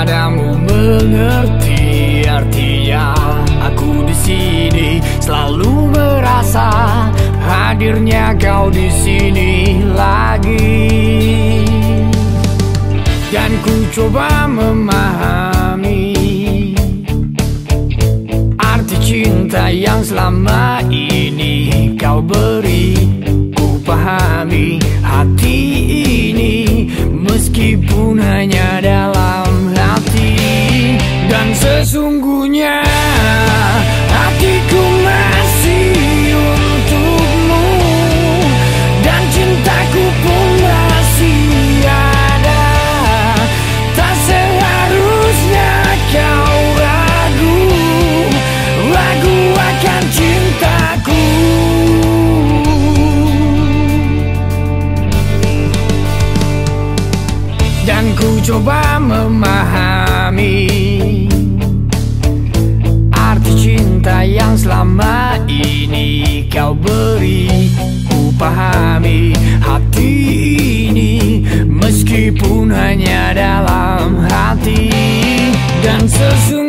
padamu mengerti artinya. Aku di sini selalu merasa hadirnya kau di sini lagi. Dan ku coba memahami arti cinta yang selama ini kau beri. Ku pahami hati ini meskipun hanya dalam hati. Dan sesungguhnya hatiku masih untukmu, dan cintaku pun masih ada. Tak seharusnya kau ragu akan cintaku. Dan ku coba memahami arti cinta yang selama ini kau beri. Ku pahami hati ini meskipun hanya dalam hati. Dan sesungguhnya